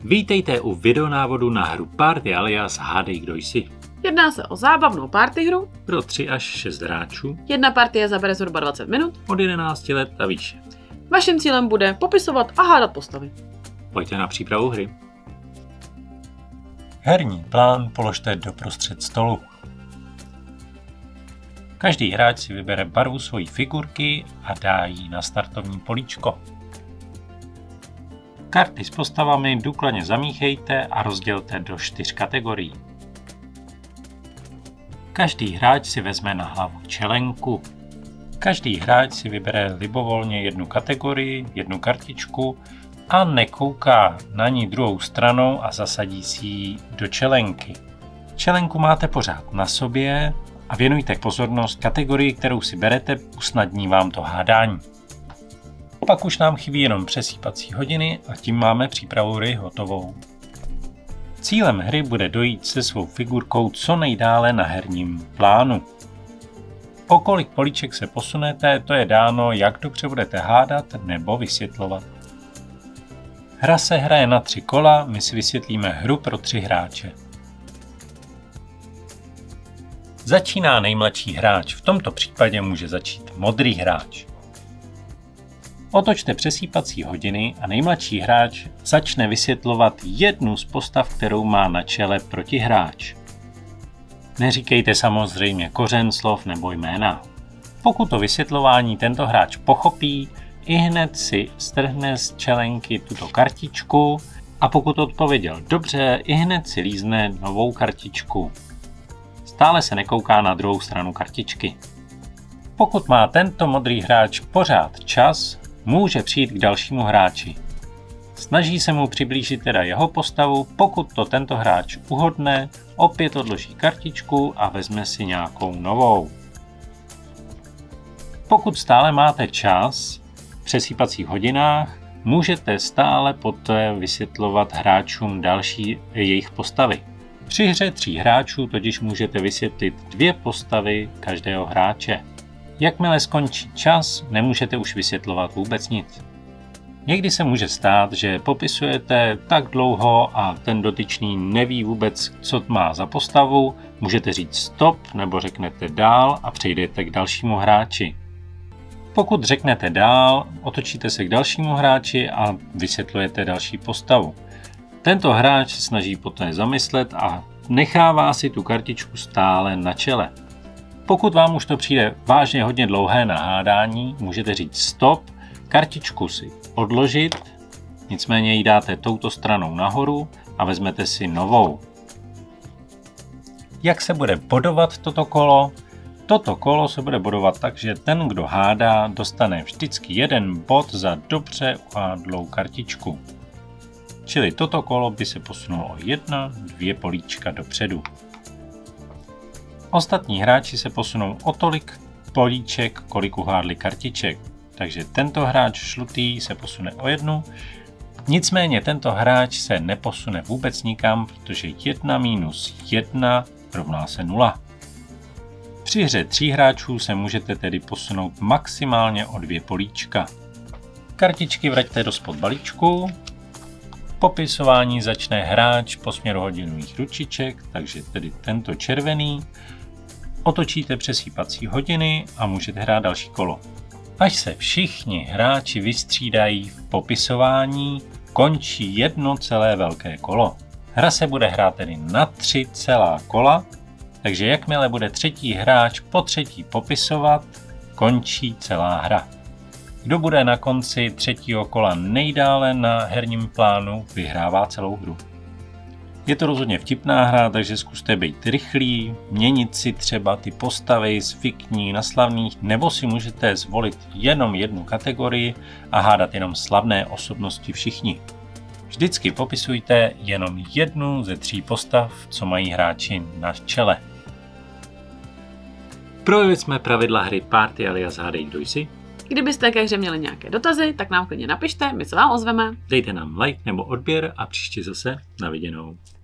Vítejte u videonávodu na hru Party alias Hádej, kdo jsi. Jedná se o zábavnou party hru Pro 3 až 6 hráčů. Jedna partie zabere zhruba 20 minut. Od 11 let a výše. Vaším cílem bude popisovat a hádat postavy. Pojďte na přípravu hry. Herní plán položte doprostřed stolu. Každý hráč si vybere barvu svojí figurky a dá ji na startovní políčko. Karty s postavami důkladně zamíchejte a rozdělte do 4 kategorií. Každý hráč si vezme na hlavu čelenku. Každý hráč si vybere libovolně jednu kategorii, jednu kartičku a nekouká na ní druhou stranou a zasadí si ji do čelenky. Čelenku máte pořád na sobě a věnujte pozornost kategorii, kterou si berete, usnadní vám to hádání. Pak už nám chybí jenom přesýpací hodiny a tím máme přípravu hry hotovou. Cílem hry bude dojít se svou figurkou co nejdále na herním plánu. O kolik políček se posunete, to je dáno, jak dobře budete hádat nebo vysvětlovat. Hra se hraje na 3 kola, my si vysvětlíme hru pro 3 hráče. Začíná nejmladší hráč, v tomto případě může začít modrý hráč. Otočte přesýpací hodiny a nejmladší hráč začne vysvětlovat jednu z postav, kterou má na čele protihráč. Neříkejte samozřejmě kořen slov nebo jména. Pokud to vysvětlování tento hráč pochopí, ihned si strhne z čelenky tuto kartičku a pokud odpověděl dobře, ihned si lízne novou kartičku. Stále se nekouká na druhou stranu kartičky. Pokud má tento modrý hráč pořád čas, může přijít k dalšímu hráči. Snaží se mu přiblížit teda jeho postavu, pokud to tento hráč uhodne, opět odloží kartičku a vezme si nějakou novou. Pokud stále máte čas v přesýpacích hodinách, můžete stále poté vysvětlovat hráčům další jejich postavy. Při hře 3 hráčů totiž můžete vysvětlit 2 postavy každého hráče. Jakmile skončí čas, nemůžete už vysvětlovat vůbec nic. Někdy se může stát, že popisujete tak dlouho a ten dotyčný neví vůbec, co má za postavu, můžete říct stop nebo řeknete dál a přejdete k dalšímu hráči. Pokud řeknete dál, otočíte se k dalšímu hráči a vysvětlujete další postavu. Tento hráč se snaží poté zamyslet a nechává si tu kartičku stále na čele. Pokud vám už to přijde vážně hodně dlouhé na hádání, můžete říct stop, kartičku si odložit, nicméně ji dáte touto stranou nahoru a vezmete si novou. Jak se bude bodovat toto kolo? Toto kolo se bude bodovat tak, že ten, kdo hádá, dostane vždycky 1 bod za dobře uhádlou kartičku. Čili toto kolo by se posunulo o 1-2 políčka dopředu. Ostatní hráči se posunou o tolik políček, kolik uhádli kartiček. Takže tento hráč žlutý se posune o 1. Nicméně tento hráč se neposune vůbec nikam, protože 1 minus 1 rovná se 0. Při hře 3 hráčů se můžete tedy posunout maximálně o 2 políčka. Kartičky vraťte do spod balíčku. Popisování začne hráč po směru hodinových ručiček, takže tedy tento červený. Otočíte přesýpací hodiny a můžete hrát další kolo. Až se všichni hráči vystřídají v popisování, končí jedno celé velké kolo. Hra se bude hrát tedy na 3 celá kola, takže jakmile bude třetí hráč po třetí popisovat, končí celá hra. Kdo bude na konci 3. kola nejdále na herním plánu, vyhrává celou hru. Je to rozhodně vtipná hra, takže zkuste být rychlí, měnit si třeba ty postavy z fikní na slavných, nebo si můžete zvolit jenom jednu kategorii a hádat jenom slavné osobnosti všichni. Vždycky popisujte jenom jednu ze 3 postav, co mají hráči na čele. Projevili jsme pravidla hry Party alias Hádej, kdo jsi. Kdybyste ke hře měli nějaké dotazy, tak nám klidně napište, my se vám ozveme. Dejte nám like nebo odběr a příště zase na viděnou.